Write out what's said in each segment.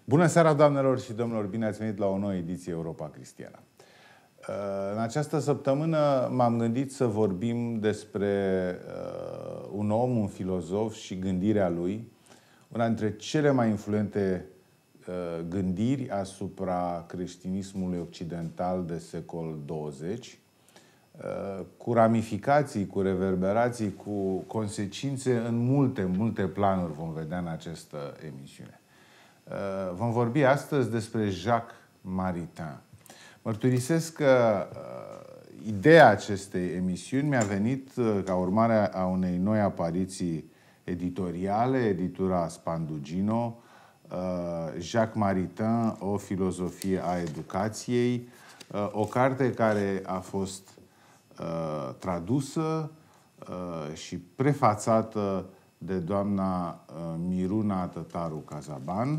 Bună seara, doamnelor și domnilor! Bine ați venit la o nouă ediție Europa Cristiană. În această săptămână m-am gândit să vorbim despre un om, un filozof și gândirea lui, una dintre cele mai influente gândiri asupra creștinismului occidental de secol 20, cu ramificații, cu reverberații, cu consecințe în multe planuri vom vedea în această emisiune. Vom vorbi astăzi despre Jacques Maritain. Mărturisesc că ideea acestei emisiuni mi-a venit ca urmare a unei noi apariții editoriale, editura Spandugino, Jacques Maritain, o filozofie a educației, o carte care a fost tradusă și prefațată de doamna Miruna Tătaru Cazaban.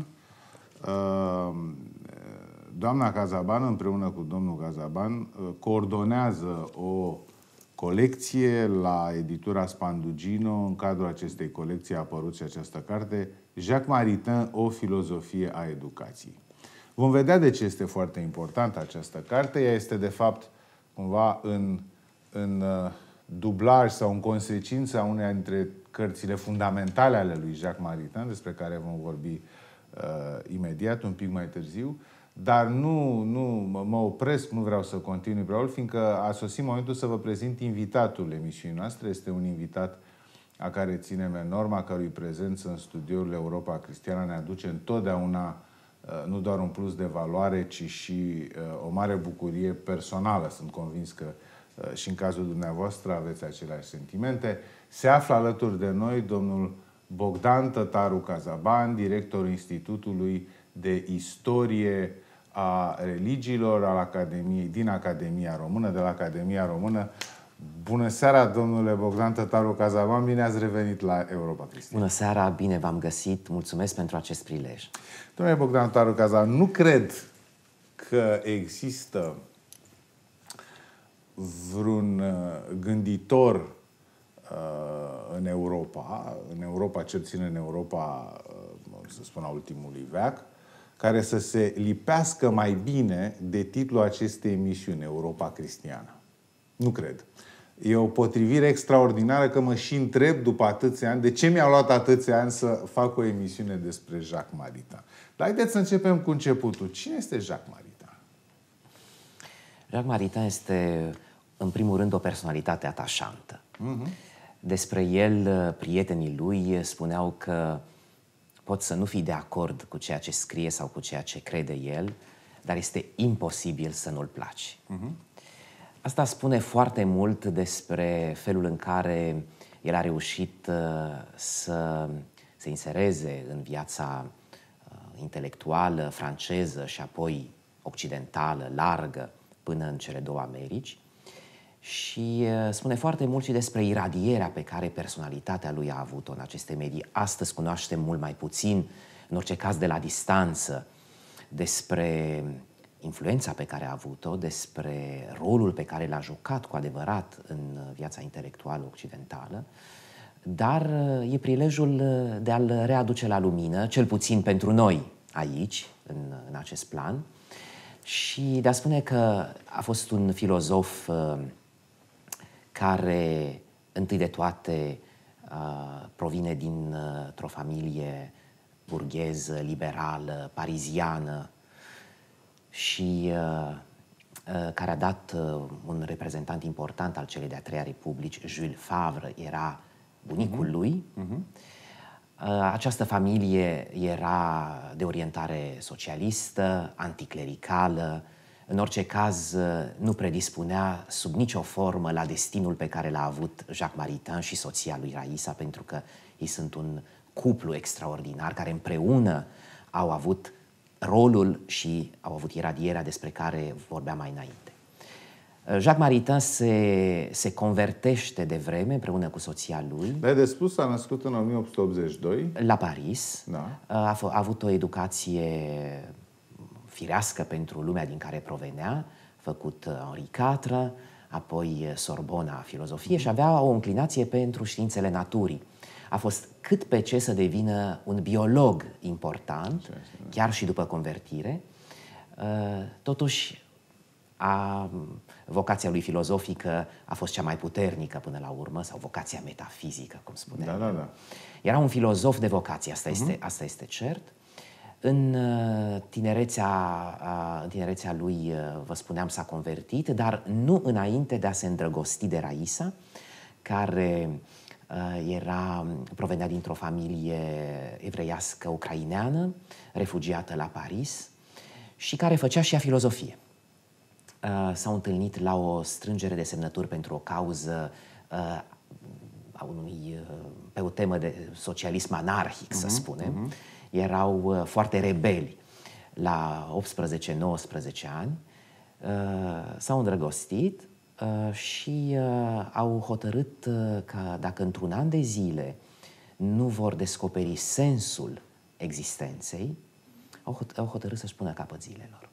Doamna Cazaban, împreună cu domnul Cazaban, coordonează o colecție la editura Spandugino. În cadrul acestei colecții a apărut și această carte, Jacques Maritain, o filozofie a educației. Vom vedea de ce este foarte importantă această carte. Ea este, de fapt, cumva în dublaj sau în consecință a uneia dintre cărțile fundamentale ale lui Jacques Maritain, despre care vom vorbi imediat, un pic mai târziu, dar nu mă opresc, nu vreau să continui prea mult, fiindcă a sosit momentul să vă prezint invitatul emisiunii noastre. Este un invitat a care ținem enorm, a cărui prezență în studioul Europa Cristiană ne aduce întotdeauna nu doar un plus de valoare, ci și o mare bucurie personală. Sunt convins că și în cazul dumneavoastră aveți aceleași sentimente. Se află alături de noi domnul Bogdan Tătaru Cazaban, directorul Institutului de Istorie a Religiilor din Academia Română, de la Academia Română. Bună seara, domnule Bogdan Tătaru Cazaban, bine ați revenit la Europa Cristiană. Bună seara, bine v-am găsit, mulțumesc pentru acest prilej. Domnule Bogdan Tătaru Cazaban, nu cred că există vreun gânditor în Europa, cel puțin în Europa, să spun, a ultimului veac, care să se lipească mai bine de titlul acestei emisiuni, Europa Cristiană. Nu cred. E o potrivire extraordinară, că mă și întreb după atâția ani de ce mi-a luat atâția ani să fac o emisiune despre Jacques Maritain. Dar haideți să începem cu începutul. Cine este Jacques Maritain? Jacques Maritain este, în primul rând, o personalitate atașantă. Despre el, prietenii lui spuneau că poți să nu fii de acord cu ceea ce scrie sau cu ceea ce crede el, dar este imposibil să nu-l placi. Asta spune foarte mult despre felul în care el a reușit să se insereze în viața intelectuală franceză și apoi occidentală, largă, până în cele două Americi. Și spune foarte mult și despre iradierea pe care personalitatea lui a avut-o în aceste medii. Astăzi cunoaștem mult mai puțin, în orice caz de la distanță, despre influența pe care a avut-o, despre rolul pe care l-a jucat cu adevărat în viața intelectuală occidentală, dar e prilejul de a-l readuce la lumină, cel puțin pentru noi aici, în acest plan, și de a spune că a fost un filozof care, întâi de toate, provine dintr-o familie burgheză, liberală, pariziană și care a dat un reprezentant important al celei de-a treia republici, Jules Favre, era bunicul lui. Această familie era de orientare socialistă, anticlericală, în orice caz nu predispunea sub nicio formă la destinul pe care l-a avut Jacques Maritain și soția lui Raisa, pentru că ei sunt un cuplu extraordinar care împreună au avut rolul și au avut iradierea despre care vorbeam mai înainte. Jacques Maritain se convertește de vreme împreună cu soția lui. De spus, s-a născut în 1882. La Paris. Da. A avut o educație firească pentru lumea din care provenea, a făcut Henri IV, apoi Sorbona, filozofie, și avea o înclinație pentru științele naturii. a fost cât pe ce să devină un biolog important, chiar și după convertire. Totuși, vocația lui filozofică a fost cea mai puternică până la urmă, sau vocația metafizică, cum spunea. Da. Era un filozof de vocație, asta este cert. În tinerețea lui, vă spuneam, s-a convertit, dar nu înainte de a se îndrăgosti de Raisa, care provenea dintr-o familie evreiască ucraineană, refugiată la Paris și care făcea și ea filozofie. S-au întâlnit la o strângere de semnături pentru o cauză pe o temă de socialism anarhic, să spunem. Erau foarte rebeli. La 18-19 ani s-au îndrăgostit și au hotărât că dacă într-un an de zile nu vor descoperi sensul existenței, au hotărât să-și pună capăt zilelor.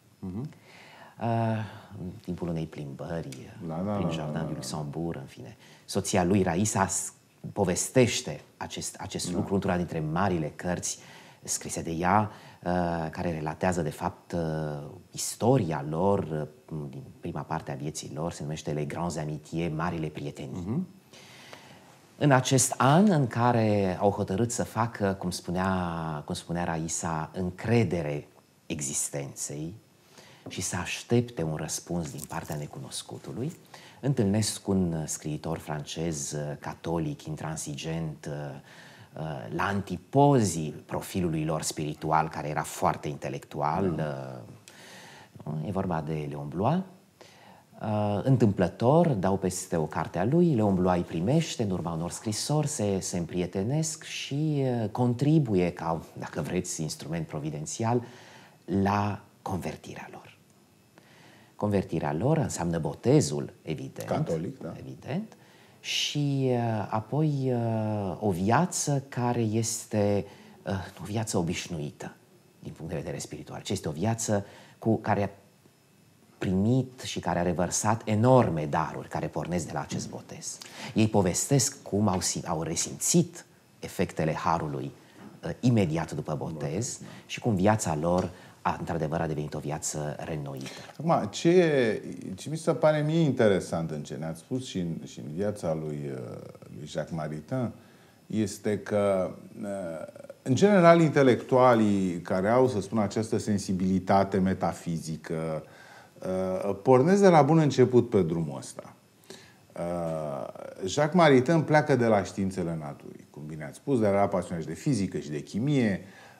În timpul unei plimbări prin Jardin du Luxembourg, în fine, soția lui, Raisa, povestește acest lucru într-una dintre marile cărți scrise de ea, care relatează, de fapt, istoria lor, din prima parte a vieții lor, se numește Les Grandes Amitiés, marile prietenii. În acest an în care au hotărât să facă, cum spunea Raisa, încredere existenței și să aștepte un răspuns din partea necunoscutului, întâlnesc un scriitor francez catolic, intransigent, la antipozii profilului lor spiritual, care era foarte intelectual. E vorba de Léon Bloy. Întâmplător, dau peste o carte a lui, Léon Bloy îi primește, în urma unor scrisori, se împrietenesc și contribuie ca, dacă vreți, instrument providențial la convertirea lor. Convertirea lor înseamnă botezul, evident. Catolic, da. Evident. Și apoi o viață care este o viață obișnuită din punct de vedere spiritual. Ce este o viață care a primit și care a revărsat enorme daruri care pornesc de la acest botez. Ei povestesc cum au resimțit efectele harului imediat după botez și cum viața lor într-adevăr a devenit o viață reînnoită. Acum, ce mi se pare mie interesant în ce ne-ați spus și în viața lui Jacques Maritain este că, în general, intelectualii care au, să spun, această sensibilitate metafizică pornesc de la bun început pe drumul ăsta. Jacques Maritain pleacă de la științele naturii, cum bine ați spus, dar era pasionat de fizică și de chimie,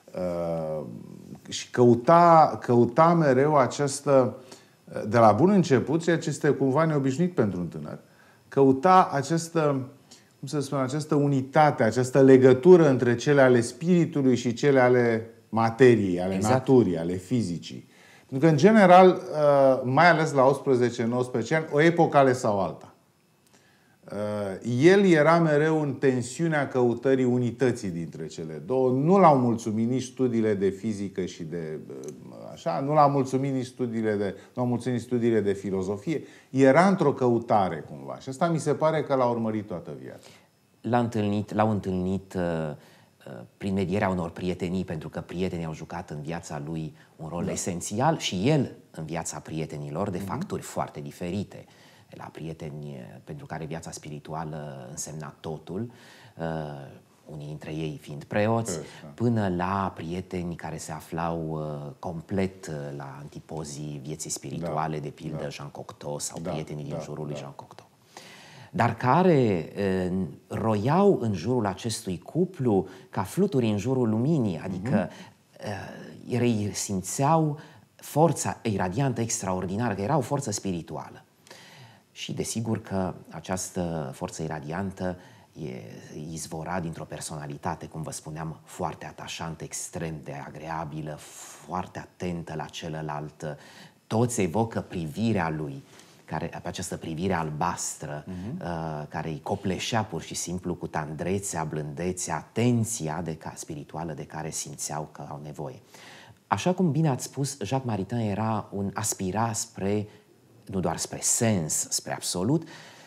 și căuta mereu această, de la bun început, ceea ce este cumva neobișnuit pentru un tânăr, căuta această, cum să spun, această unitate, această legătură între cele ale spiritului și cele ale materiei, ale naturii, ale fizicii. Pentru că, în general, mai ales la 18-19 ani, o epocă ales sau alta. El era mereu în tensiunea căutării unității dintre cele două. Nu l-au mulțumit nici studiile de fizică și de așa, nu l-au mulțumit nici studiile de filozofie. Era într-o căutare cumva. Și asta mi se pare că l-a urmărit toată viața. L-au întâlnit prin medierea unor prietenii, pentru că prietenii au jucat în viața lui un rol esențial și el în viața prietenilor, de facturi foarte diferite. La prieteni pentru care viața spirituală însemna totul, unii dintre ei fiind preoți, până la prieteni care se aflau complet la antipozii vieții spirituale, de pildă Jean Cocteau sau prietenii din jurul lui Jean Cocteau. Dar care roiau în jurul acestui cuplu ca fluturi în jurul luminii, adică ei simțeau forța iradiantă extraordinară, că era o forță spirituală. Și desigur că această forță iradiantă izvora dintr-o personalitate, cum vă spuneam, foarte atașantă, extrem de agreabilă, foarte atentă la celălalt. Toți evocă privirea lui, această privire albastră, care îi copleșea pur și simplu cu tandrețea, blândețea, atenția spirituală de care simțeau că au nevoie. Așa cum bine ați spus, Jacques Maritain aspira spre, nu doar spre sens, spre absolut,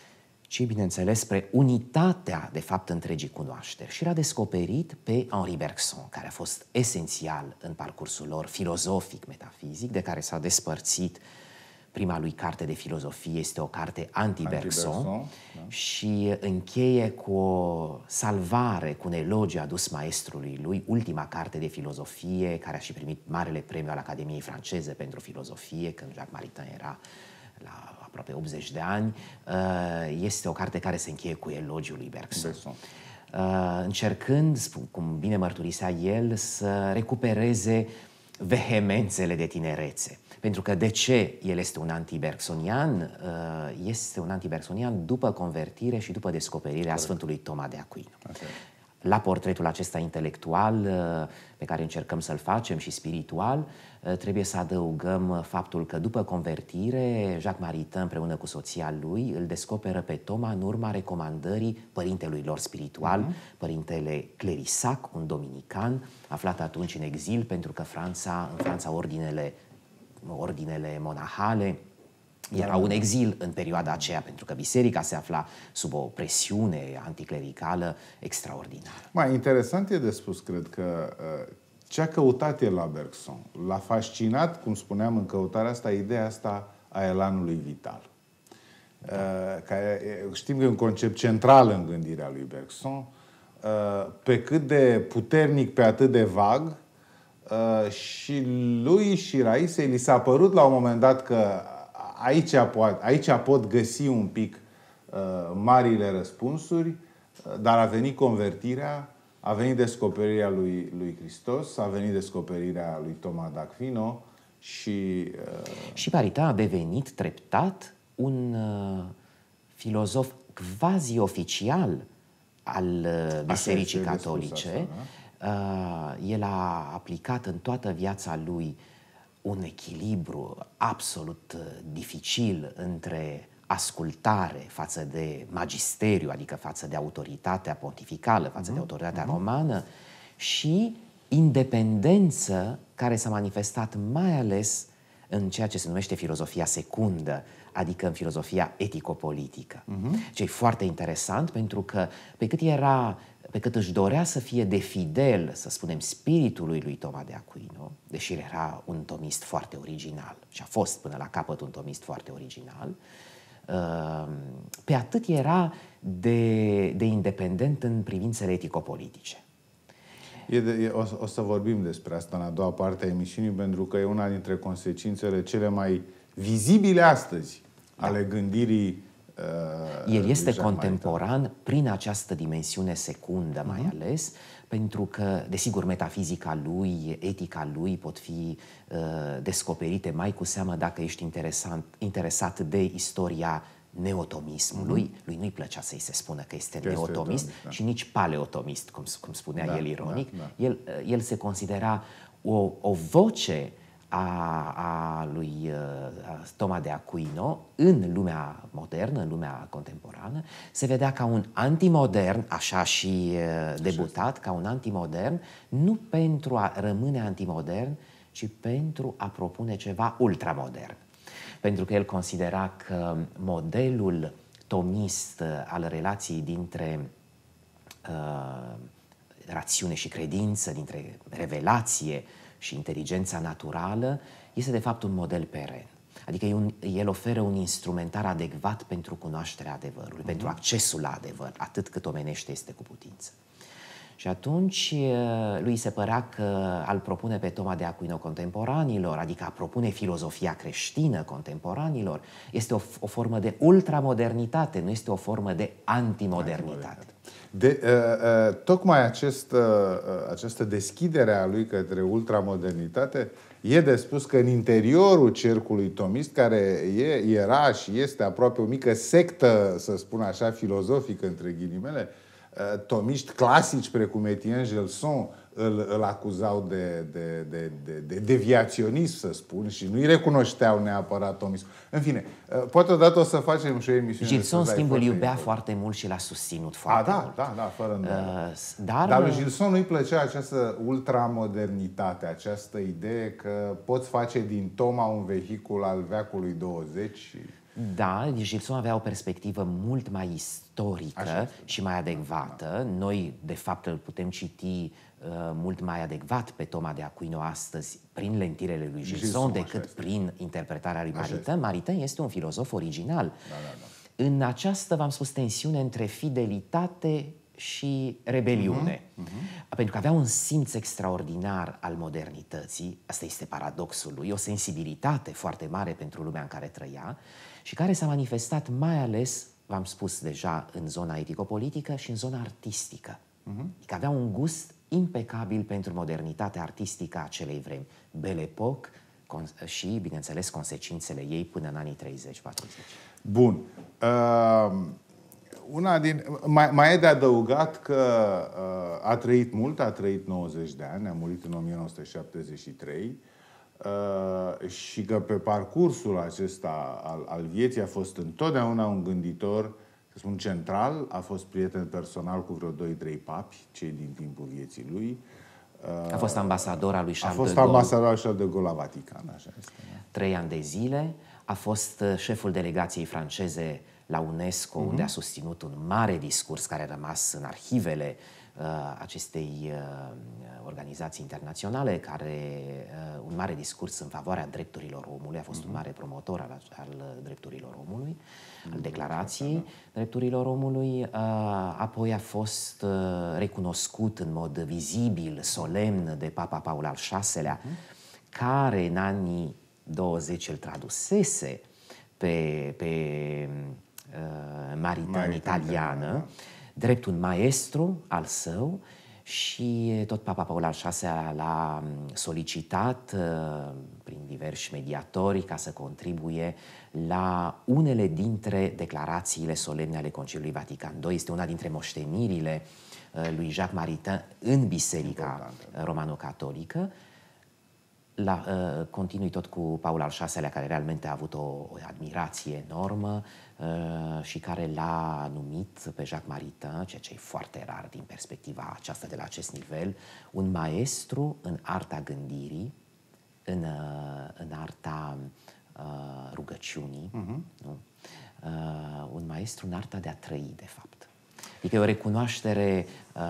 ci, bineînțeles, spre unitatea, de fapt, întregii cunoașteri. Și l-a descoperit pe Henri Bergson, care a fost esențial în parcursul lor filozofic, metafizic, de care s-a despărțit. Prima lui carte de filozofie este o carte anti-Bergson, da. Și încheie cu o salvare, cu un elogiu adus maestrului lui, ultima carte de filozofie, care a și primit marele premiu al Academiei franceze pentru filozofie, când Jacques Maritain era la aproape 80 de ani. Este o carte care se încheie cu elogiul lui Bergson. Încercând, cum bine mărturisea el, să recupereze vehemențele de tinerețe. Pentru că de ce el este un anti-bergsonian? Este un anti-bergsonian după convertire și după descoperirea Sfântului Toma de Aquino. La portretul acesta intelectual pe care încercăm să-l facem și spiritual, trebuie să adăugăm faptul că după convertire, Jacques Maritain împreună cu soția lui îl descoperă pe Toma în urma recomandării părintelui lor spiritual, părintele Clerisac, un dominican, aflat atunci în exil, pentru că în Franța ordinele monahale erau în exil în perioada aceea, pentru că biserica se afla sub o presiune anticlericală extraordinară. Mai interesant e de spus, cred că ce a căutat el la Bergson, l-a fascinat, cum spuneam în căutarea asta, ideea asta a elanului vital. Care, știm că e un concept central în gândirea lui Bergson, pe cât de puternic, pe atât de vag, și lui și Raisei li s-a părut la un moment dat că aici pot găsi un pic marile răspunsuri, dar a venit convertirea, a venit descoperirea lui Hristos, a venit descoperirea lui Toma d'Aquino și... Și Maritain a devenit treptat un filozof quasi-oficial al Bisericii Catolice. Asta, da? El a aplicat în toată viața lui un echilibru absolut dificil între ascultare față de magisteriu, adică față de autoritatea pontificală, față de autoritatea romană, și independență care s-a manifestat mai ales în ceea ce se numește filozofia secundă, adică în filozofia etico-politică. Ce e foarte interesant, pentru că pe cât își dorea să fie de fidel, să spunem, spiritului lui Toma de Aquino, deși era un tomist foarte original și a fost până la capăt un tomist foarte original, pe atât era de independent în privințele etico-politice. O să vorbim despre asta în a doua parte a emisiunii, pentru că e una dintre consecințele cele mai vizibile astăzi ale gândirii. El este contemporan prin această dimensiune secundă, mai ales, pentru că, desigur, metafizica lui, etica lui pot fi descoperite mai cu seamă dacă ești interesat de istoria neotomismului. Lui nu-i plăcea să-i se spună că este neotomist și nici paleotomist, cum spunea el ironic. El se considera o voce a lui Toma de Aquino în lumea modernă, în lumea contemporană. Se vedea ca un antimodern, așa și debutat, ca un antimodern, nu pentru a rămâne antimodern, ci pentru a propune ceva ultramodern. Pentru că el considera că modelul tomist al relației dintre rațiune și credință, dintre revelație și inteligența naturală, este de fapt un model peren. Adică el oferă un instrumentar adecvat pentru cunoașterea adevărului, pentru accesul la adevăr, atât cât omenește este cu putință. Și atunci lui se părea că al propune pe Toma de Aquino contemporanilor, adică a propune filozofia creștină contemporanilor, este o formă de ultramodernitate, nu este o formă de antimodernitate. Tocmai această deschidere a lui către ultramodernitate e de spus că în interiorul cercului tomist, care era și este aproape o mică sectă, să spun așa, filozofică, între ghilimele, tomiști clasici precum Etienne Gelson îl acuzau de deviaționism, să spun, și nu-i recunoșteau neapărat tomism. În fine, poate odată o să facem și o emisiune. Gelson, în schimb, îl iubea foarte mult și l-a susținut foarte mult. Da, fără îndoială. Dar lui Gelson nu-i plăcea această ultramodernitate, această idee că poți face din Toma un vehicul al veacului 20 și... Da, Gilson avea o perspectivă mult mai istorică și mai adecvată. Noi, de fapt, îl putem citi mult mai adecvat pe Toma de Aquino astăzi prin lentilele lui Gilson decât prin interpretarea lui Maritain. Maritain este un filozof original. În această, v-am spus, tensiune între fidelitate și rebeliune. Pentru că avea un simț extraordinar al modernității, asta este paradoxul lui, o sensibilitate foarte mare pentru lumea în care trăia și care s-a manifestat mai ales, v-am spus deja, în zona etico-politică și în zona artistică. Adică avea un gust impecabil pentru modernitatea artistică a acelei vremi. Belle Époque și, bineînțeles, consecințele ei până în anii 30-40. Bun. Mai e de adăugat că a trăit mult, a trăit 90 de ani, a murit în 1973 și că pe parcursul acesta al vieții a fost întotdeauna un gânditor, să spun, central, a fost prieten personal cu vreo 2-3 papi, cei din timpul vieții lui. A fost ambasador al lui Charles de Gaulle. A fost ambasador al Charles de Gaulle la Vatican, așa este. 3 ani de zile. A fost șeful delegației franceze la UNESCO, unde a susținut un mare discurs care a rămas în arhivele acestei organizații internaționale, un mare discurs în favoarea drepturilor omului, a fost un mare promotor al drepturilor omului, al declarației drepturilor omului, apoi a fost recunoscut în mod vizibil, solemn de Papa Paul al VI-lea, care în anii 20 îl tradusese pe Maritain italiană, drept un maestru al său, și tot Papa Paul al VI-lea l-a solicitat prin diversi mediatori ca să contribuie la unele dintre declarațiile solemne ale Conciliului Vatican II. Este una dintre moștenirile lui Jacques Maritain în Biserica Romano-Catolică. Continui tot cu Paul al VI-lea, care realmente a avut o admirație enormă și care l-a numit pe Jacques Maritain, ceea ce e foarte rar din perspectiva aceasta de la acest nivel, un maestru în arta gândirii, în arta rugăciunii, nu? Un maestru în arta de a trăi, de fapt. Adică e o recunoaștere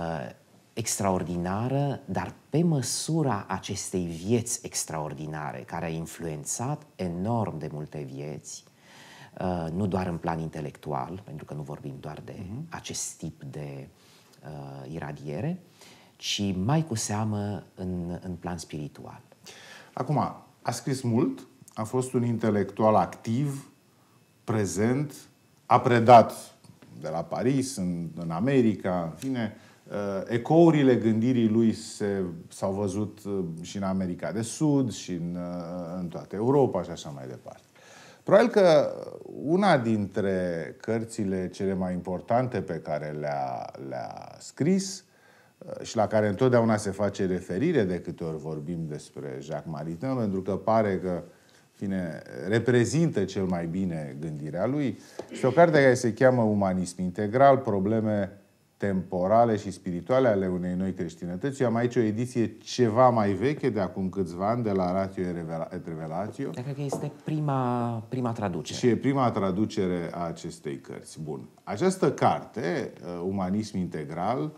extraordinară, dar pe măsura acestei vieți extraordinare, care a influențat enorm de multe vieți, nu doar în plan intelectual, pentru că nu vorbim doar de acest tip de iradiere, ci mai cu seamă în plan spiritual. Acum, a scris mult, a fost un intelectual activ, prezent, a predat de la Paris, în America, în fine. Ecourile gândirii lui s-au văzut și în America de Sud și în toată Europa și așa mai departe. Probabil că una dintre cărțile cele mai importante pe care le-a scris și la care întotdeauna se face referire de câte ori vorbim despre Jacques Maritain, pentru că pare că reprezintă cel mai bine gândirea lui, este o carte care se cheamă Umanism Integral, probleme temporale și spirituale ale unei noi creștinătăți. Eu am aici o ediție ceva mai veche, de acum câțiva ani, de la Ratio et Revelatio. Cred că este prima traducere. Și e prima traducere a acestei cărți. Bun. Această carte, Umanism Integral,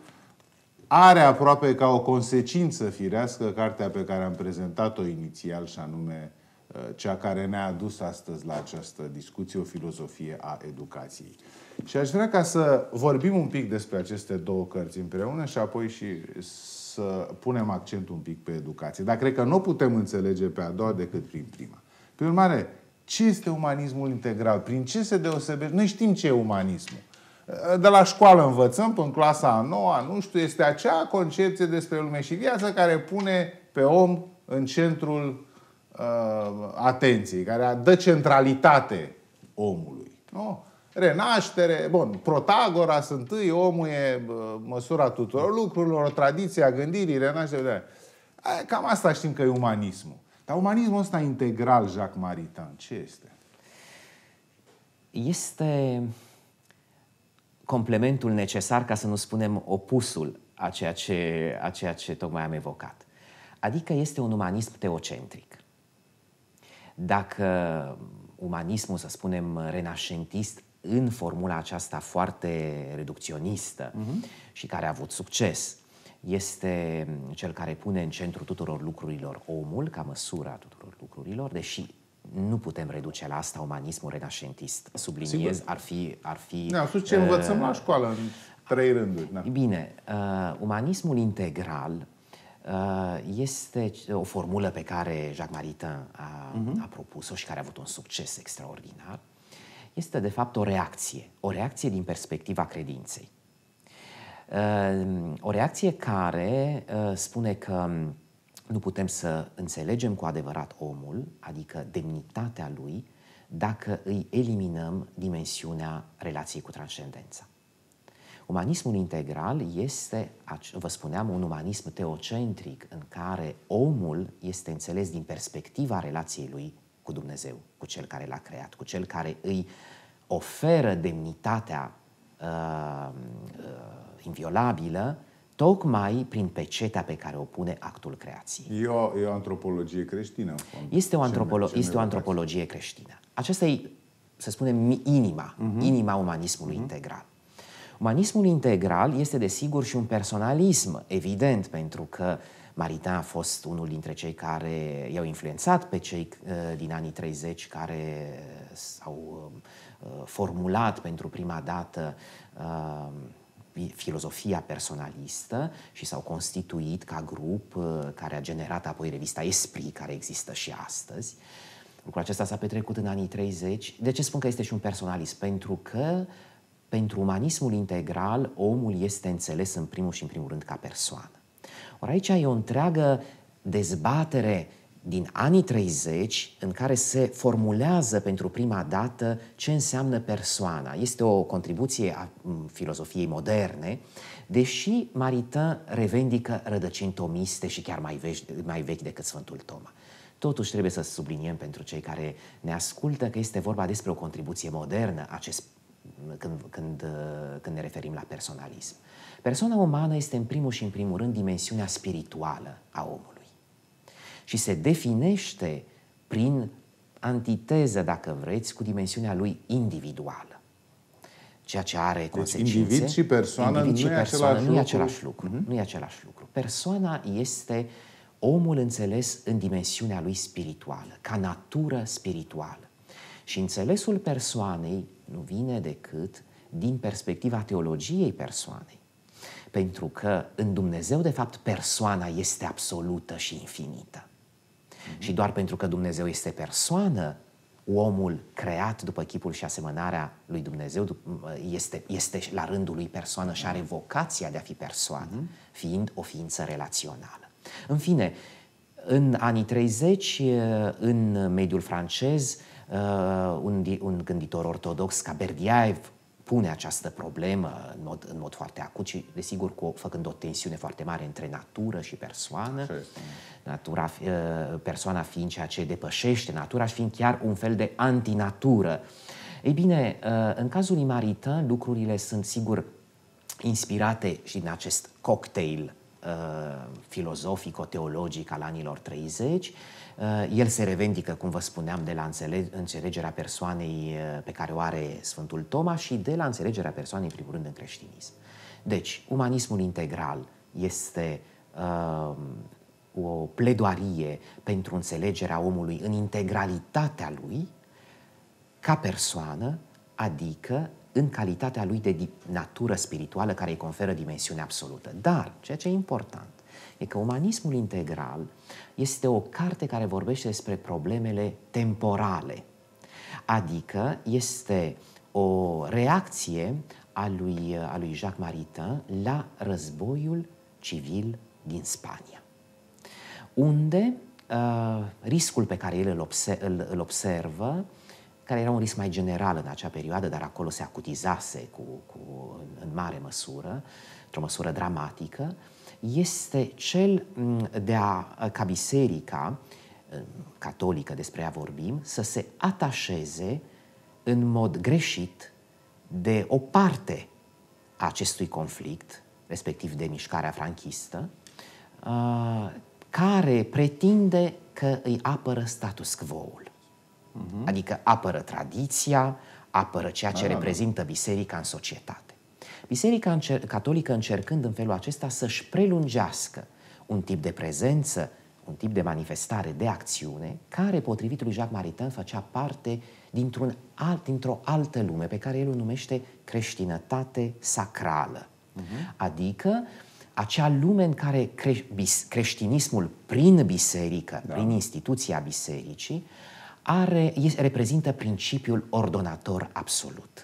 are aproape ca o consecință firească cartea pe care am prezentat-o inițial, și anume cea care ne-a adus astăzi la această discuție, o filozofie a educației. Și aș vrea ca să vorbim un pic despre aceste două cărți împreună și apoi și să punem accentul un pic pe educație. Dar cred că nu putem înțelege pe a doua decât prin prima. Prin urmare, ce este umanismul integral? Prin ce se deosebește? Noi știm ce e umanismul. De la școală învățăm, până în clasa a 9-a, nu știu, este acea concepție despre lume și viață care pune pe om în centrul atenției, care dă centralitate omului. Nu? Renaștere, bun, Protagoras întâi, omul e măsura tuturor lucrurilor, o tradiție a gândirii, renaștere. Cam asta știm că e umanismul. Dar umanismul ăsta integral, Jacques Maritain, ce este? Este complementul necesar, ca să nu spunem opusul a ceea ce tocmai am evocat. Adică este un umanism teocentric. Dacă umanismul, să spunem, renașentist, în formula aceasta foarte reducționistă și care a avut succes, este cel care pune în centru tuturor lucrurilor omul, ca măsura tuturor lucrurilor, deși nu putem reduce la asta umanismul renașentist. Subliniez, ar fi... Da, spus ce învățăm la școală în 3 rânduri. Da. Bine, umanismul integral este o formulă pe care Jacques Maritain a propus-o și care a avut un succes extraordinar. Este, de fapt, o reacție din perspectiva credinței. O reacție care spune că nu putem să înțelegem cu adevărat omul, adică demnitatea lui, dacă îi eliminăm dimensiunea relației cu transcendența. Umanismul integral este, vă spuneam, un umanism teocentric în care omul este înțeles din perspectiva relației lui cu Dumnezeu, cu Cel care l-a creat, cu Cel care îi oferă demnitatea inviolabilă, tocmai prin pecetea pe care o pune actul creației. E o antropologie creștină, în fond. Este o antropologie creștină. Aceasta e, să spunem, inima umanismului integral. Umanismul integral este, desigur, și un personalism, evident, pentru că Maritain a fost unul dintre cei care i-au influențat pe cei din anii 30 care s-au formulat pentru prima dată filozofia personalistă și s-au constituit ca grup care a generat apoi revista Esprit, care există și astăzi. Lucrul acesta s-a petrecut în anii 30. De ce spun că este și un personalism? Pentru că pentru umanismul integral omul este înțeles în primul rând ca persoană. Ori aici e o întreagă dezbatere din anii 30 în care se formulează pentru prima dată ce înseamnă persoana. Este o contribuție a filozofiei moderne, deși Maritain revendică rădăcini tomiste și chiar mai vechi decât Sfântul Toma. Totuși trebuie să subliniem pentru cei care ne ascultă că este vorba despre o contribuție modernă când ne referim la personalism. Persoana umană este în primul rând dimensiunea spirituală a omului și se definește prin antiteză, dacă vreți, cu dimensiunea lui individuală. Ceea ce are consecințe... individ și persoană nu e același lucru. Nu e același lucru. Persoana este omul înțeles în dimensiunea lui spirituală, ca natură spirituală. Și înțelesul persoanei nu vine decât din perspectiva teologiei persoanei. Pentru că în Dumnezeu, de fapt, persoana este absolută și infinită. Și doar pentru că Dumnezeu este persoană, omul creat după chipul și asemănarea lui Dumnezeu este la rândul lui persoană și are vocația de a fi persoană, fiind o ființă relațională. În fine, în anii 30, în mediul francez, un gânditor ortodox ca Berdyaev pune această problemă în mod foarte acut și, desigur, făcând o tensiune foarte mare între natură și persoană. Persoana fiind ceea ce depășește natura și fiind chiar un fel de antinatură. Ei bine, în cazul lui Maritain, lucrurile sunt, sigur, inspirate și din acest cocktail filozofico-teologic al anilor 30. El se revendică, cum vă spuneam, de la înțelegerea persoanei pe care o are Sfântul Toma și de la înțelegerea persoanei, în primul rând, în creștinism. Deci, umanismul integral este o pledoarie pentru înțelegerea omului în integralitatea lui ca persoană, adică în calitatea lui de natură spirituală care îi conferă dimensiune absolută. Dar, ceea ce e important, e că umanismul integral este o carte care vorbește despre problemele temporale, adică este o reacție a lui Jacques Maritain la războiul civil din Spania, unde riscul pe care el îl observă, care era un risc mai general în acea perioadă, dar acolo se acutizase în mare măsură, într-o măsură dramatică, este cel ca biserica catolică, despre ea vorbim, să se atașeze în mod greșit de o parte a acestui conflict, respectiv de mișcarea franchistă, care pretinde că îi apără status quo-ul. Adică apără tradiția, apără ceea ce reprezintă biserica în societate. Biserica catolică încercând în felul acesta să-și prelungească un tip de prezență, un tip de manifestare, de acțiune, care, potrivit lui Jacques Maritain, făcea parte dintr-o altă lume, pe care el o numește creștinătate sacrală. Adică acea lume în care creștinismul, prin biserică, prin instituția bisericii, reprezintă principiul ordonator absolut.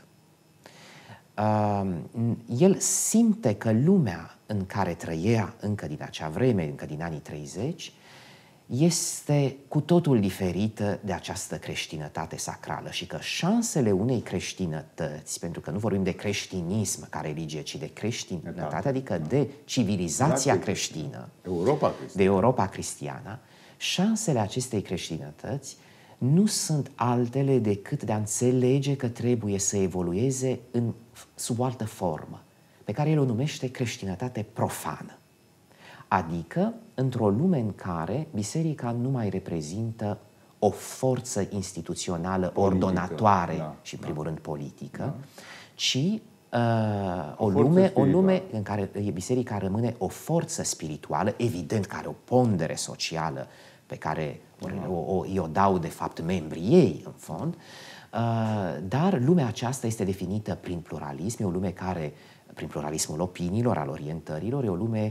El simte că lumea în care trăia încă din acea vreme, încă din anii 30, este cu totul diferită de această creștinătate sacrală și că șansele unei creștinătăți, pentru că nu vorbim de creștinism ca religie, ci de creștinătate, adică de civilizația creștină, de Europa cristiană, șansele acestei creștinătăți nu sunt altele decât de a înțelege că trebuie să evolueze sub o altă formă, pe care el o numește creștinătate profană. Adică într-o lume în care biserica nu mai reprezintă o forță instituțională ordonatoare și, în primul rând, politică, ci o lume în care biserica rămâne o forță spirituală, evident, care o pondere socială pe care o dau, de fapt, membrii ei, în fond, dar lumea aceasta este definită prin pluralism, e o lume care, prin pluralismul opiniilor, al orientărilor, e o lume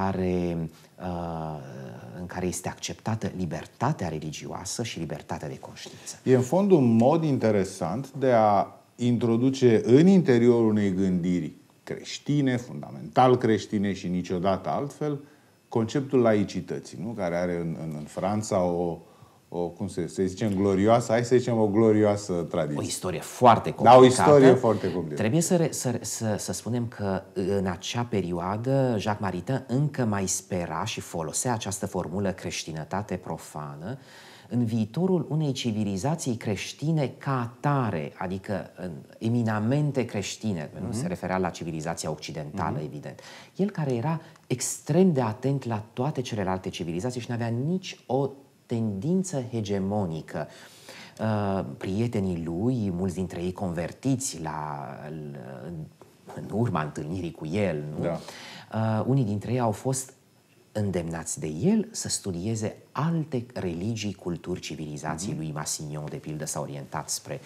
în care este acceptată libertatea religioasă și libertatea de conștiință. E, în fond, un mod interesant de a introduce în interiorul unei gândiri creștine, fundamental creștine și niciodată altfel, conceptul laicității, nu? Care are în Franța cum să zicem, glorioasă, hai să zicem o glorioasă tradiție. O istorie foarte complicată. Da, o istorie foarte complicată. Trebuie să spunem că în acea perioadă Jacques Maritain încă mai spera și folosea această formulă creștinătate profană în viitorul unei civilizații creștine ca atare, adică eminamente creștine, nu se referea la civilizația occidentală, evident. El care era extrem de atent la toate celelalte civilizații și nu avea nici o tendință hegemonică. Prietenii lui, mulți dintre ei convertiți în urma întâlnirii cu el, nu? Da. Unii dintre ei au fost îndemnați de el să studieze alte religii, culturi, civilizații. Lui Massignon, de pildă, s-a orientat spre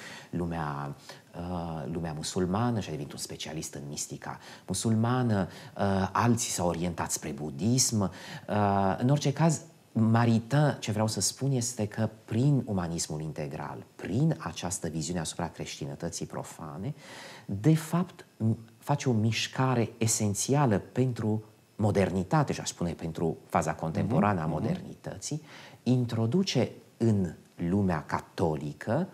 lumea musulmană și a devenit un specialist în mistica musulmană, alții s-au orientat spre budism. În orice caz, Maritain, ce vreau să spun este că prin umanismul integral, prin această viziune asupra creștinătății profane, de fapt face o mișcare esențială pentru modernitate, și aș spune pentru faza contemporană a modernității, introduce în lumea catolică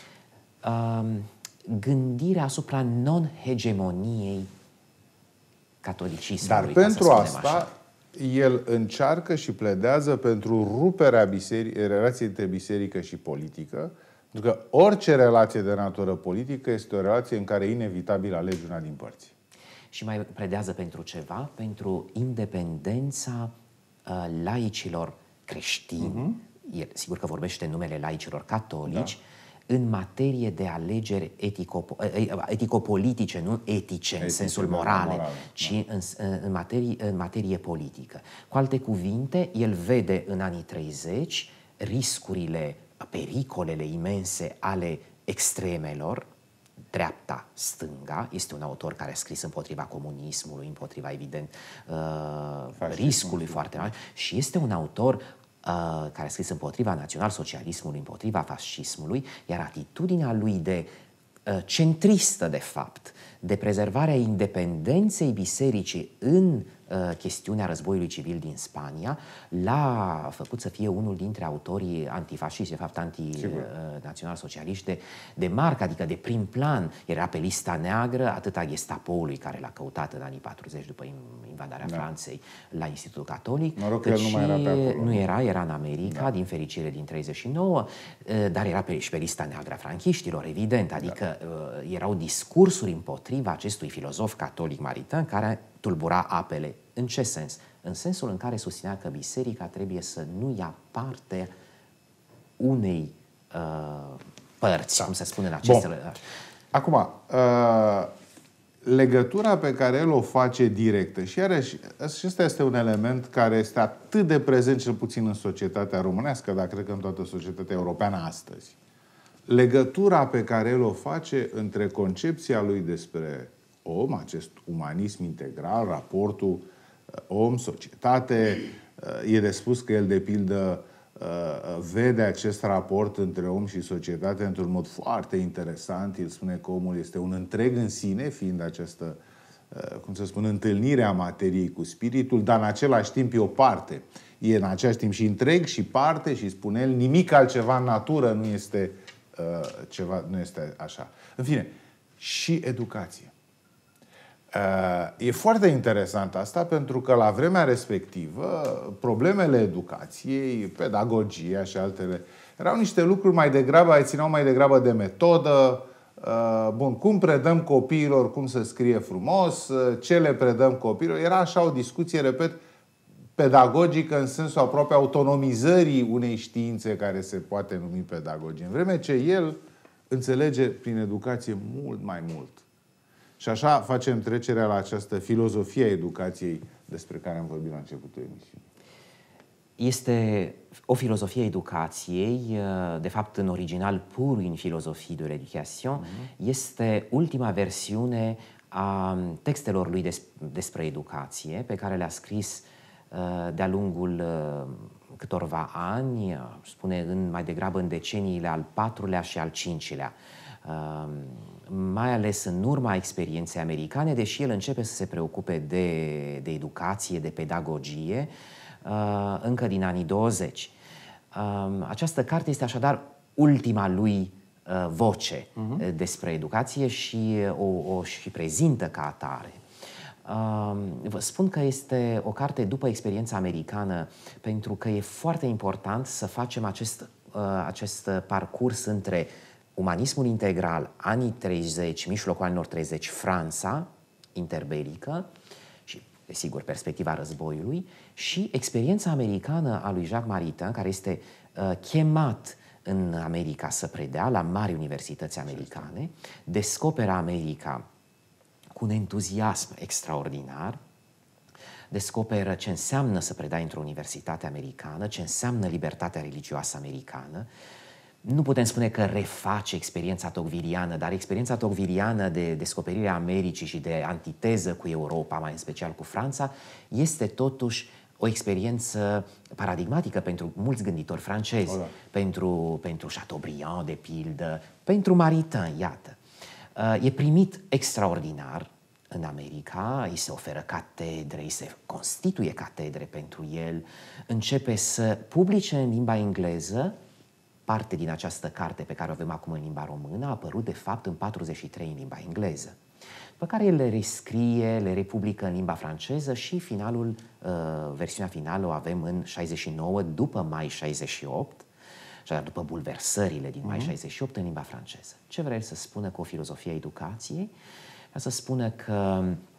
gândirea asupra non-hegemoniei catolicismului. Dar pentru asta el încearcă și pledează pentru ruperea relației între biserică și politică, pentru că orice relație de natură politică este o relație în care inevitabil alegi una din părți. Și mai pledează pentru ceva, pentru independența laicilor creștini, el, sigur că vorbește în numele laicilor catolici, în materie de alegeri etico-politice, nu etice în sensul morale, ci în materie politică. Cu alte cuvinte, el vede în anii 30 riscurile, pericolele imense ale extremelor, dreapta, stânga. Este un autor care a scris împotriva comunismului, împotriva, evident, riscului foarte mare, și este un autor care a scris împotriva național-socialismului, împotriva fascismului, iar atitudinea lui de centristă, de fapt, de prezervarea independenței bisericii în chestiunea războiului civil din Spania, l-a făcut să fie unul dintre autorii antifasciști, de fapt antinațional-socialiști de marcă, adică de prim plan. Era pe lista neagră atât a Gestapoului, care l-a căutat în anii 40 după invadarea Franței la Institutul Catolic, cât și nu era în America, din fericire din 39, dar era și pe lista neagră a franchiștilor, evident, adică erau discursuri împotriva acestui filozof catolic Maritain care tulbura apele. În ce sens? În sensul în care susținea că biserica trebuie să nu ia parte unei părți, cum se spune în aceste... Bun. Acum, legătura pe care el o face directă, și iarăși, acesta este un element care este atât de prezent, cel puțin în societatea românească, dar cred că în toată societatea europeană astăzi. Legătura pe care el o face între concepția lui despre om, acest umanism integral, raportul om-societate, e de spus că el, de pildă, vede acest raport între om și societate într-un mod foarte interesant. El spune că omul este un întreg în sine, fiind această, cum să spun, întâlnire a materiei cu spiritul, dar în același timp e o parte. E în același timp și întreg și parte, și spune el, nimic altceva în natură nu este nu este așa. În fine, și educație. E foarte interesant asta, pentru că la vremea respectivă problemele educației, pedagogia și altele erau niște lucruri mai degrabă, țineau mai degrabă de metodă. Bun, cum predăm copiilor cum să scrie frumos, ce le predăm copiilor. Era așa o discuție, repet, pedagogică, în sensul aproape autonomizării unei științe care se poate numi pedagogie. În vreme ce el înțelege prin educație mult mai mult. Și așa facem trecerea la această filozofie a educației despre care am vorbit la începutul emisiunii. Este o filozofie a educației, de fapt în original pur une philosophie de l'éducation, este ultima versiune a textelor lui despre educație, pe care le-a scris de-a lungul câtorva ani, spune mai degrabă în deceniile al IV-lea și al V-lea. Mai ales în urma experienței americane, deși el începe să se preocupe de educație, de pedagogie, încă din anii 20. Această carte este așadar ultima lui voce despre educație și o și prezintă ca atare. Vă spun că este o carte după experiența americană, pentru că e foarte important să facem acest parcurs între umanismul integral, anii 30, mijlocul anilor 30, Franța interbelică și, desigur, perspectiva războiului, și experiența americană a lui Jacques Maritain, care este chemat în America să predea la mari universități americane, descoperă America cu un entuziasm extraordinar, descoperă ce înseamnă să predai într-o universitate americană, ce înseamnă libertatea religioasă americană. Nu putem spune că reface experiența tocqueviliană, dar experiența tocqueviliană de descoperire a Americii și de antiteză cu Europa, mai în special cu Franța, este totuși o experiență paradigmatică pentru mulți gânditori francezi, pentru Chateaubriand, de pildă, pentru Maritain, iată. E primit extraordinar în America, îi se oferă catedre, îi se constituie catedre pentru el, începe să publice în limba engleză. Parte din această carte pe care o avem acum în limba română a apărut de fapt în 43 în limba engleză, pe care el le rescrie, le republică în limba franceză și versiunea finală o avem în 69, după mai 68, și după bulversările din mai 68 în limba franceză. Ce vrea să spună cu o filozofie a educației? Vrea să spună că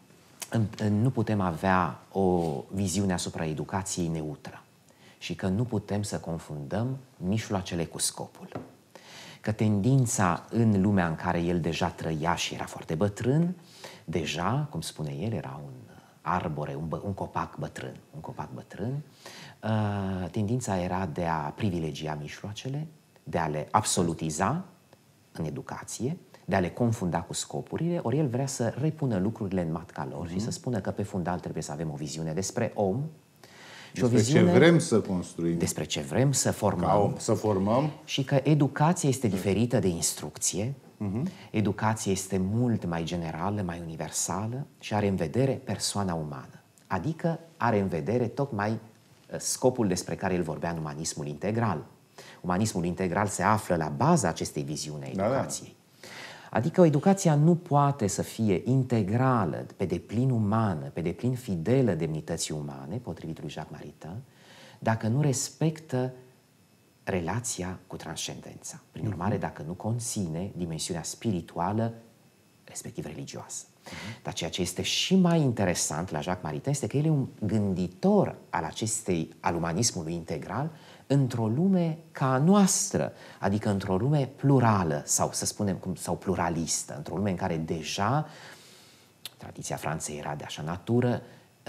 nu putem avea o viziune asupra educației neutră și că nu putem să confundăm mijloacele cu scopul. Că tendința în lumea în care el deja trăia și era foarte bătrân, deja, cum spune el, era un arbore, un copac bătrân, tendința era de a privilegia mijloacele, de a le absolutiza în educație, de a le confunda cu scopurile, ori el vrea să repună lucrurile în matca lor și să spună că pe fundal trebuie să avem o viziune despre om, despre ce vrem să construim, despre ce vrem să formăm, ca om, să formăm, și că educația este diferită de instrucție. Educația este mult mai generală, mai universală și are în vedere persoana umană. Adică are în vedere tocmai scopul despre care el vorbea în umanismul integral. Umanismul integral se află la baza acestei viziuni a educației. Adică educația nu poate să fie integrală, pe deplin umană, pe deplin fidelă demnității umane, potrivit lui Jacques Maritain, dacă nu respectă relația cu transcendența. Prin urmare, dacă nu conține dimensiunea spirituală, respectiv religioasă. Dar ceea ce este și mai interesant la Jacques Maritain este că el e un gânditor al umanismului integral într-o lume ca a noastră, adică într-o lume plurală sau, să spunem, sau pluralistă, într-o lume în care deja tradiția Franței era de așa natură,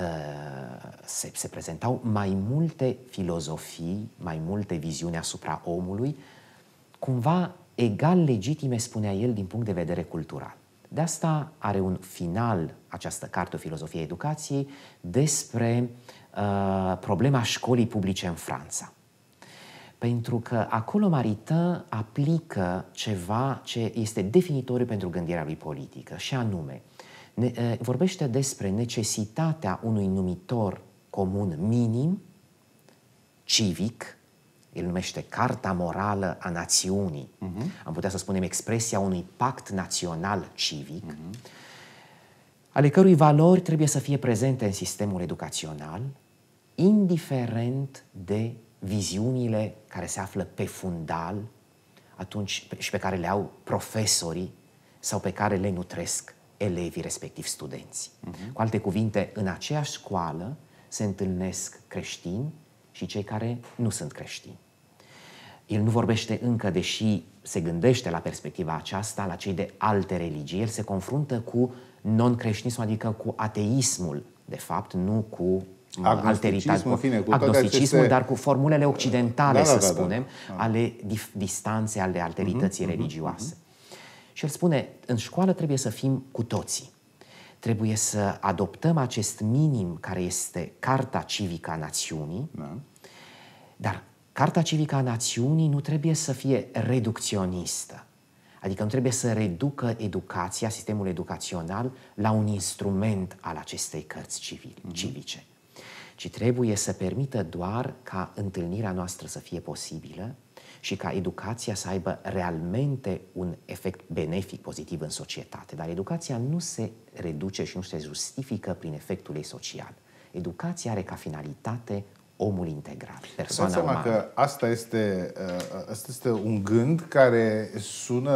se prezentau mai multe filozofii, mai multe viziuni asupra omului, cumva egal legitime, spunea el, din punct de vedere cultural. De asta are un final această carte, O filozofie a educației, despre problema școlii publice în Franța. Pentru că acolo Maritain aplică ceva ce este definitoriu pentru gândirea lui politică, și anume, vorbește despre necesitatea unui numitor comun minim, civic, el numește Carta Morală a Națiunii, am putea să spunem expresia unui pact național civic, ale cărui valori trebuie să fie prezente în sistemul educațional, indiferent de viziunile care se află pe fundal atunci și pe care le au profesorii sau pe care le nutresc elevii, respectiv studenți. Cu alte cuvinte, în aceeași școală se întâlnesc creștini și cei care nu sunt creștini. El nu vorbește încă, deși se gândește la perspectiva aceasta, la cei de alte religii. El se confruntă cu non-creștinismul, adică cu ateismul, de fapt, nu cu agnosticismul, dar cu formulele occidentale, să spunem, ale distanței, ale alterității religioase. Și el spune, în școală trebuie să fim cu toții. Trebuie să adoptăm acest minim care este Carta Civică a Națiunii, dar Carta Civică a Națiunii nu trebuie să fie reducționistă. Adică nu trebuie să reducă educația, sistemul educațional, la un instrument al acestei cărți civice, ci trebuie să permită doar ca întâlnirea noastră să fie posibilă și ca educația să aibă realmente un efect benefic, pozitiv în societate. Dar educația nu se reduce și nu se justifică prin efectul ei social. Educația are ca finalitate omul integral, persoana umană. Că asta este un gând care sună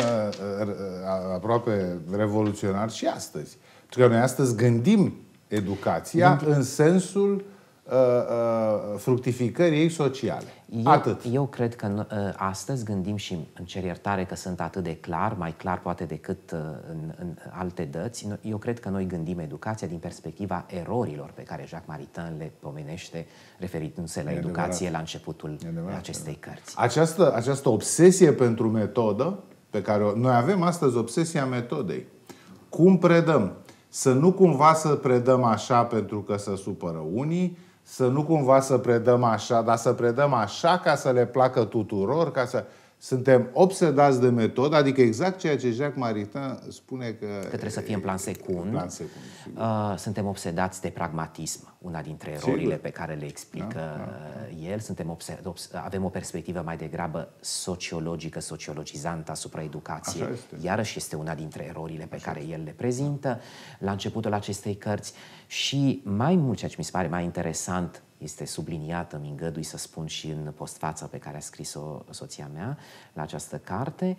aproape revoluționar și astăzi. Pentru că noi astăzi gândim educația în sensul fructificării ei sociale. Eu cred că astăzi gândim, și îmi cer iertare că sunt atât de clar, mai clar poate decât în alte dăți, eu cred că noi gândim educația din perspectiva erorilor pe care Jacques Maritain le pomenește referindu-se la educație la începutul acestei cărți. Această obsesie pentru metodă, pe care noi avem astăzi, obsesia metodei. Cum predăm? Să nu cumva să predăm așa pentru că se supără unii, să nu cumva să predăm așa, dar să predăm așa ca să le placă tuturor, ca să... Suntem obsedați de metodă, adică exact ceea ce Jacques Maritain spune că trebuie să fie în plan secund. Suntem obsedați de pragmatism, una dintre erorile pe care le explică el. Avem o perspectivă mai degrabă sociologică, sociologizantă asupra educației. Iarăși este una dintre erorile pe care el le prezintă la începutul acestei cărți. Și mai mult, ceea ce mi se pare mai interesant, este subliniată, îmi îngădui să spun și în postfața pe care a scris-o soția mea la această carte,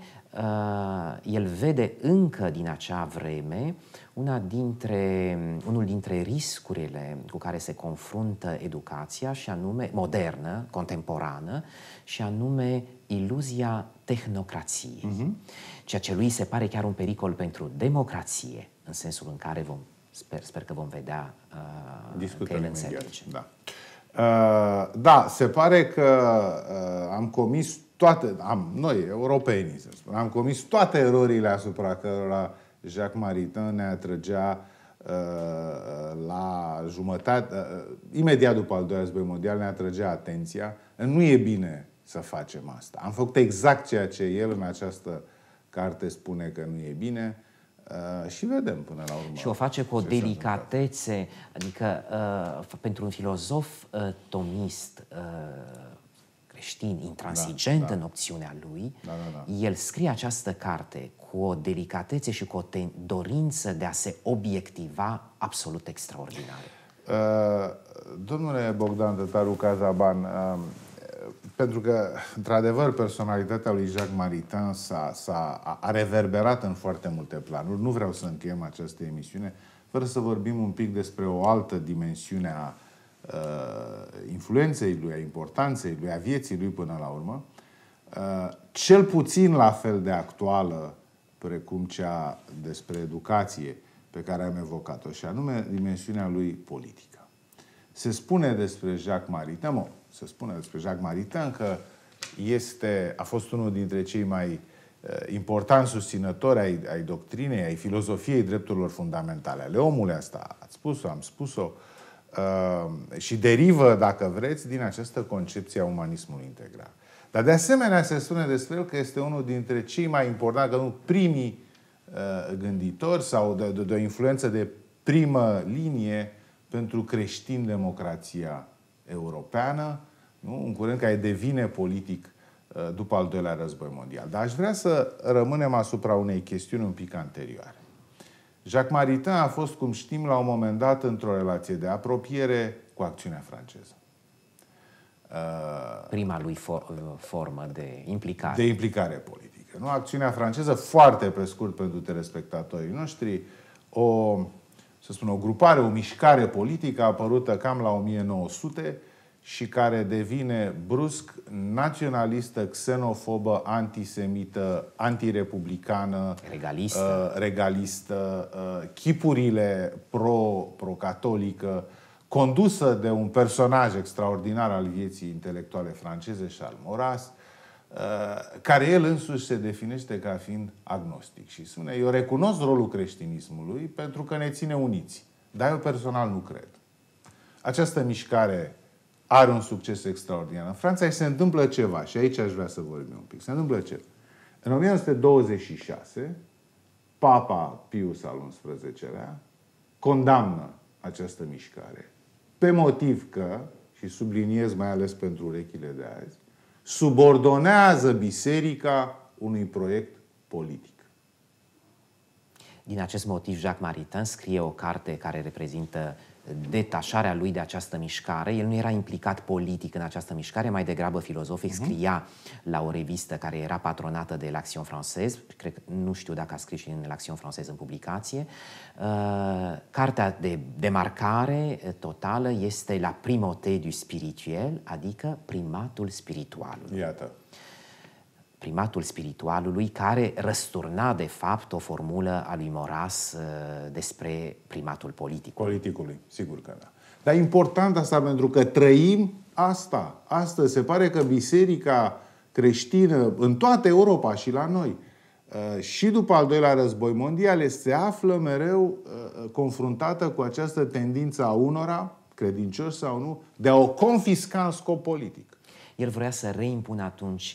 el vede încă din acea vreme unul dintre riscurile cu care se confruntă educația, și anume modernă, contemporană, și anume iluzia tehnocrației. Ceea ce lui se pare chiar un pericol pentru democrație, în sensul în care sper că vom vedea că el înțelege. Da, se pare că am comis noi, europenii, să spun, am comis toate erorile asupra cărora Jacques Maritain ne atrăgea la jumătate, imediat după al doilea război mondial, ne atrăgea atenția. Nu e bine să facem asta. Am făcut exact ceea ce el în această carte spune că nu e bine. Și vedem până la urmă. Și o face cu o delicatețe, adică pentru un filozof tomist, creștin, intransigent în opțiunea lui, el scrie această carte cu o delicatețe și cu o dorință de a se obiectiva absolut extraordinară. Domnule Bogdan Tătaru Cazaban, Pentru că, într-adevăr, personalitatea lui Jacques Maritain a reverberat în foarte multe planuri. Nu vreau să încheiem această emisiune fără să vorbim un pic despre o altă dimensiune a influenței lui, a importanței lui, a vieții lui până la urmă, cel puțin la fel de actuală precum cea despre educație pe care am evocat-o, și anume dimensiunea lui politică. Se spune despre Jacques Maritain, că a fost unul dintre cei mai importanți susținători ai doctrinei, ai filozofiei drepturilor fundamentale ale omului. Asta ați spus-o, am spus-o, și derivă, dacă vreți, din această concepție a umanismului integral. Dar de asemenea se spune despre el că este unul dintre cei mai importanti, că nu primii gânditori sau de o influență de primă linie pentru creștin-democrația europeană, nu? Un curent care devine politic după al doilea război mondial. Dar aș vrea să rămânem asupra unei chestiuni un pic anterioare. Jacques Maritain a fost, cum știm, la un moment dat într-o relație de apropiere cu acțiunea franceză. Prima lui formă de implicare. De implicare politică. Nu? Acțiunea franceză, foarte pe scurt pentru telespectatorii noștri, o grupare, o mișcare politică apărută cam la 1900 și care devine brusc naționalistă, xenofobă, antisemită, antirepublicană, regalistă, chipurile pro-catolică, condusă de un personaj extraordinar al vieții intelectuale franceze, Charles Maurras, care el însuși se definește ca fiind agnostic. Și spune, eu recunosc rolul creștinismului pentru că ne ține uniți, dar eu personal nu cred. Această mișcare are un succes extraordinar în Franța și se întâmplă ceva, și aici aș vrea să vorbim un pic. Se întâmplă ceva. În 1926, Papa Pius al XI-lea condamnă această mișcare pe motiv că, și subliniez mai ales pentru urechile de azi, subordonează biserica unui proiect politic. Din acest motiv, Jacques Maritain scrie o carte care reprezintă detașarea lui de această mișcare. El nu era implicat politic în această mișcare, mai degrabă filozofic. Scria la o revistă care era patronată de l'Action Française. Nu știu dacă a scris și în l'Action Française în publicație. Cartea de demarcare totală este La primauté du spirituel, adică primatul spiritualului. Iată. Primatul spiritualului, care răsturna, de fapt, o formulă a lui Maurras despre primatul politicului, sigur că da. Dar important asta pentru că trăim asta. Astăzi se pare că biserica creștină în toată Europa și la noi, și după al doilea război mondial, se află mereu confruntată cu această tendință a unora, credincioși sau nu, de a o confisca în scop politic. El vrea să reimpună atunci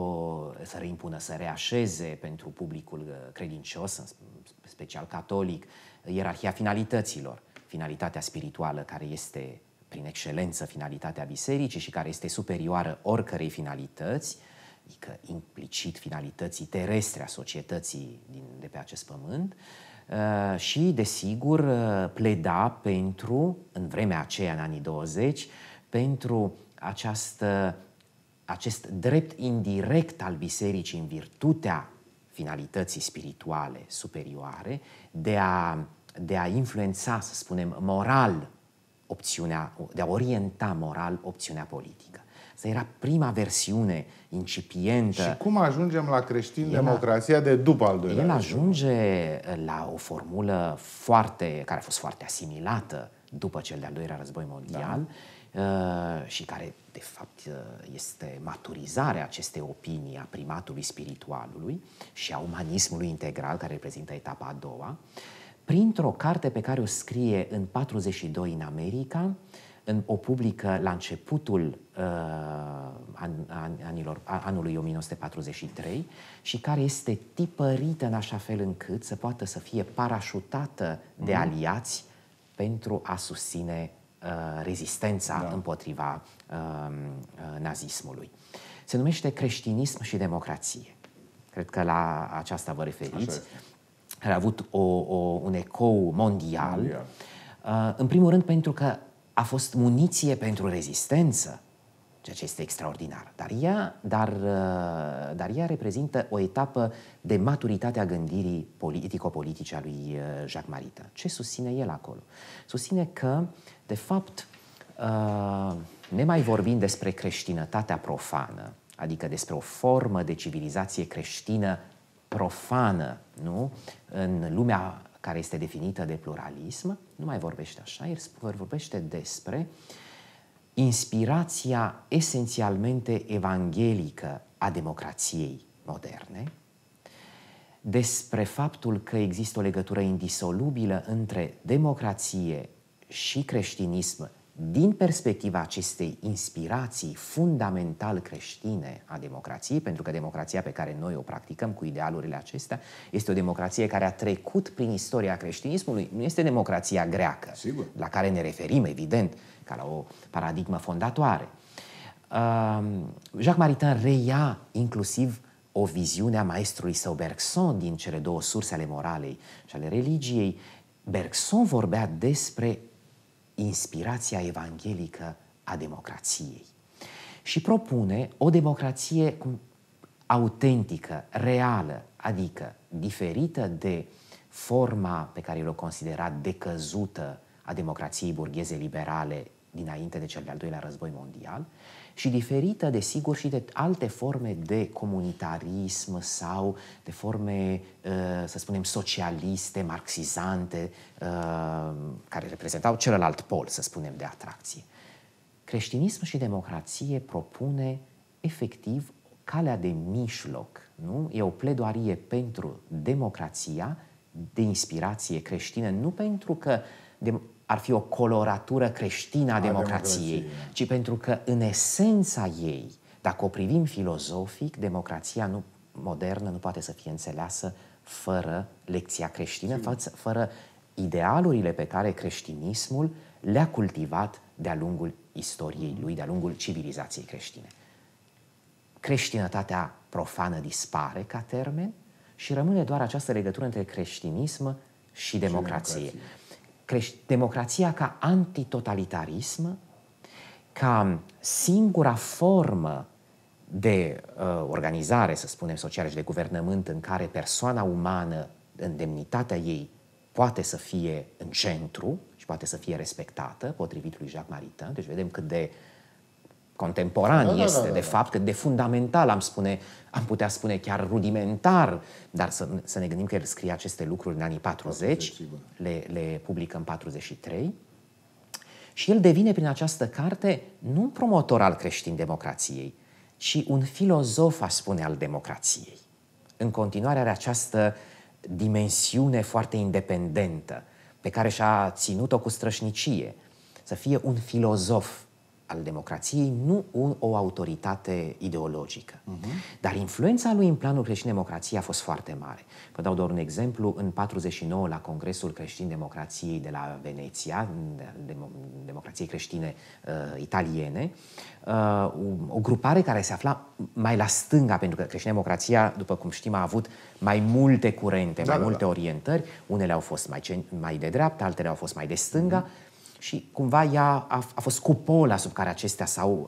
să reașeze pentru publicul credincios, în special catolic, ierarhia finalităților. Finalitatea spirituală, care este prin excelență finalitatea bisericii și care este superioară oricărei finalități, adică implicit finalității terestre a societății de pe acest pământ, și, desigur, pleda pentru, în vremea aceea, în anii 20, pentru acest drept indirect al bisericii în virtutea finalității spirituale superioare de a influența, să spunem, moral de a orienta moral opțiunea politică. Asta era prima versiune incipientă. Și cum ajungem la creștin-democrația de după al doilea? El ajunge la o formulă care a fost foarte asimilată după cel de-al doilea război mondial, și care, de fapt, este maturizarea acestei opinii a primatului spiritualului și a umanismului integral, care reprezintă etapa a doua, printr-o carte pe care o scrie în 42 în America, o publică la începutul anului 1943 și care este tipărită în așa fel încât să poată să fie parașutată de aliați pentru a susține rezistența împotriva nazismului. Se numește Creștinism și democrație. Cred că la aceasta vă referiți. A avut un ecou mondial. În primul rând pentru că a fost muniție pentru rezistență. ceea ce este extraordinar. Dar ea reprezintă o etapă de maturitate a gândirii politico-politice a lui Jacques Maritain. Ce susține el acolo? Susține că, de fapt, nemai vorbind despre creștinătatea profană, adică despre o formă de civilizație creștină profană, nu? În lumea care este definită de pluralism, nu mai vorbește așa, el vorbește despre inspirația esențialmente evanghelică a democrației moderne, despre faptul că există o legătură indisolubilă între democrație și creștinism din perspectiva acestei inspirații fundamental creștine a democrației, pentru că democrația pe care noi o practicăm cu idealurile acestea este o democrație care a trecut prin istoria creștinismului, nu este democrația greacă, sigur, la care ne referim, evident, ca la o paradigmă fondatoare. Jacques Maritain reia inclusiv o viziune a maestrului său Bergson din cele două surse ale moralei și ale religiei. Bergson vorbea despre inspirația evanghelică a democrației și propune o democrație autentică, reală, adică diferită de forma pe care el o considera decăzută a democrației burgheze liberale dinainte de cel de-al doilea război mondial și diferită, desigur, și de alte forme de comunitarism sau de forme, să spunem, socialiste, marxizante, care reprezentau celălalt pol, să spunem, de atracție. Creștinism și democrație propune, efectiv, calea de mijloc, nu? E o pledoarie pentru democrația de inspirație creștină, nu pentru că ar fi o coloratură creștină a democrației, ci pentru că, în esența ei, dacă o privim filozofic, democrația modernă nu poate să fie înțeleasă fără lecția creștină, fără idealurile pe care creștinismul le-a cultivat de-a lungul istoriei lui, de-a lungul civilizației creștine. Creștinătatea profană dispare ca termen și rămâne doar această legătură între creștinism și democrație. Democrația ca antitotalitarism, ca singura formă de organizare, să spunem, socială și de guvernământ în care persoana umană, în demnitatea ei, poate să fie în centru și poate să fie respectată, potrivit lui Jacques Maritain. Deci vedem cât de contemporan este, de fapt, cât de fundamental, am putea spune chiar rudimentar, dar să ne gândim că el scrie aceste lucruri în anii 40, le publică în 43, și el devine prin această carte nu un promotor al creștin-democrației, ci un filozof, aș spune, al democrației. În continuare are această dimensiune foarte independentă, pe care și-a ținut-o cu strășnicie, să fie un filozof al democrației, nu o autoritate ideologică. Dar influența lui în planul creștin-democrației a fost foarte mare. Vă dau doar un exemplu. În 49, la Congresul Creștin-Democrației de la Veneția, democrației creștine italiene, o grupare care se afla mai la stânga, pentru că creștin-democrația, după cum știm, a avut mai multe curente, mai multe orientări. Unele au fost mai de dreapta, altele au fost mai de stânga. Și cumva ea a fost cupola sub care acestea s-au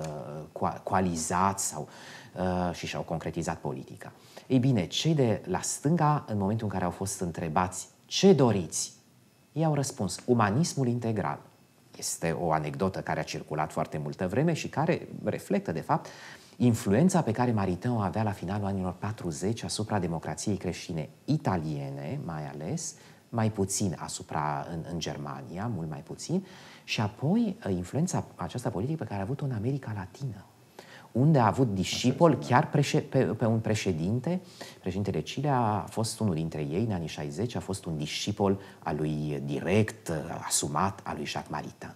coalizat și și-au concretizat politica. Ei bine, cei de la stânga, în momentul în care au fost întrebați ce doriți, ei au răspuns: umanismul integral. Este o anecdotă care a circulat foarte multă vreme și care reflectă, de fapt, influența pe care Maritain o avea la finalul anilor 40 asupra democrației creștine italiene, mai ales, mai puțin în Germania, mult mai puțin, și apoi influența aceasta politică pe care a avut-o în America Latină, unde a avut discipol chiar pe un președinte. Președintele Chile a fost unul dintre ei, în anii 60, a fost un discipol al lui direct, asumat, al lui Jacques Maritain.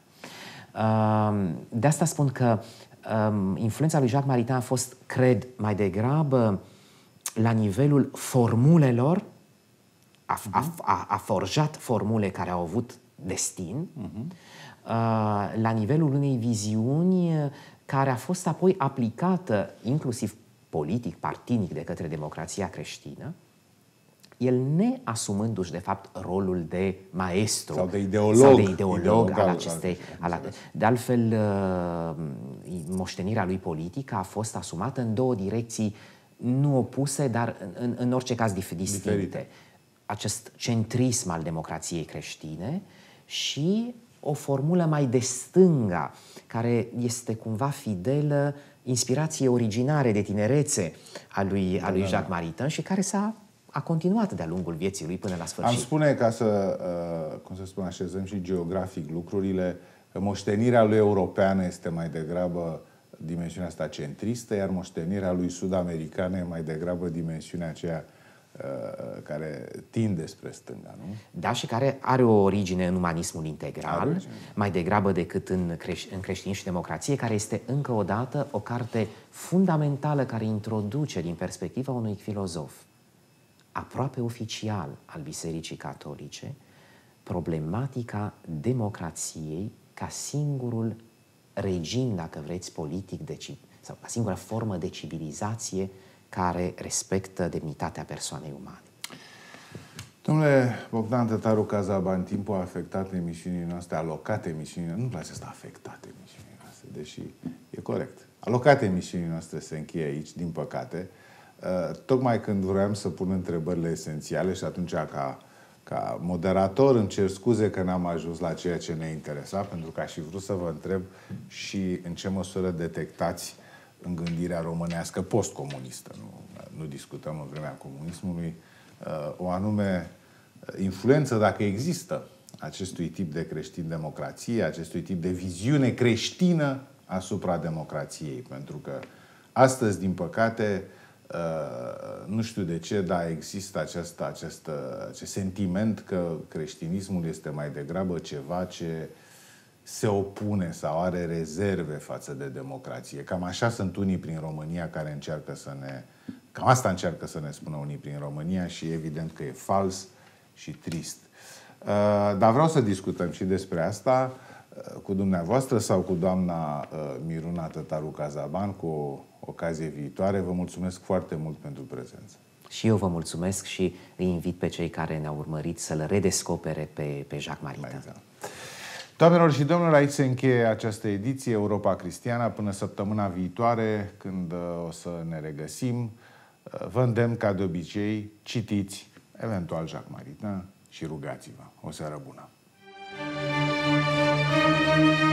De asta spun că influența lui Jacques Maritain a fost, cred, mai degrabă la nivelul formulelor. A forjat formule care au avut destin, la nivelul unei viziuni care a fost apoi aplicată inclusiv politic, partinic, de către democrația creștină, el neasumându-și de fapt rolul de maestru sau de ideolog al acestei... De altfel, moștenirea lui politică a fost asumată în două direcții nu opuse, dar în orice caz distincte. Acest centrism al democrației creștine și o formulă mai de stânga, care este cumva fidelă inspirației originare de tinerețe a lui Jacques Maritain și care a continuat de-a lungul vieții lui până la sfârșit. Am spune, ca să, așezăm și geografic lucrurile, că moștenirea lui europeană este mai degrabă dimensiunea asta centristă, iar moștenirea lui sud-americană e mai degrabă dimensiunea aceea care tinde spre stânga, nu? Da, și care are o origine în umanismul integral, mai degrabă decât în creștinism și democrație, care este încă o dată o carte fundamentală care introduce din perspectiva unui filozof aproape oficial al Bisericii Catolice problematica democrației ca singurul regim, dacă vreți, politic sau ca singura formă de civilizație care respectă demnitatea persoanei umane. Domnule Bogdan Tătaru Cazaban, timpul afectat emisiunii noastre, alocat emisiunii, nu-mi place asta, afectat emisiunii noastre, deși e corect. Alocat emisiunii noastre se încheie aici, din păcate, tocmai când vroiam să pun întrebările esențiale și atunci ca moderator îmi cer scuze că n-am ajuns la ceea ce ne interesa, pentru că aș fi vrut să vă întreb și în ce măsură detectați în gândirea românească postcomunistă, nu discutăm în vremea comunismului, o anume influență, dacă există, acestui tip de creștin-democrație, acestui tip de viziune creștină asupra democrației. Pentru că astăzi, din păcate, nu știu de ce, dar există acest sentiment că creștinismul este mai degrabă ceva ce se opune sau are rezerve față de democrație. Cam așa sunt unii prin România care încearcă cam asta încearcă să ne spună unii prin România și evident că e fals și trist. Dar vreau să discutăm și despre asta cu dumneavoastră sau cu doamna Miruna Tătaru Cazaban cu o ocazie viitoare. Vă mulțumesc foarte mult pentru prezență. Și eu vă mulțumesc și îi invit pe cei care ne-au urmărit să-l redescopere pe Jacques Maritain. Doamnelor și domnilor, aici se încheie această ediție Europa Cristiană. Până săptămâna viitoare, când o să ne regăsim, vă îndemn ca de obicei, citiți eventual Jacques Maritain și rugați-vă. O seară bună!